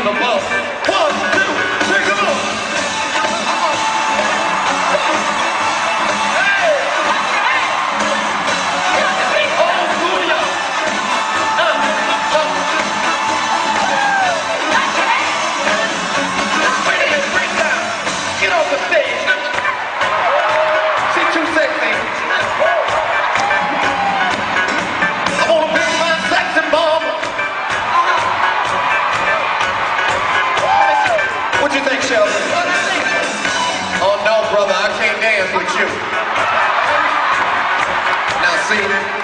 the bus. 1, 2, 3, come on. Hey! Old school, y'all. Wait a minute, break down. Get off the stage. She's too sexy. I wanna be my sexy mama. What you think, Shelby? Oh no, brother, I can't dance with you. Now see.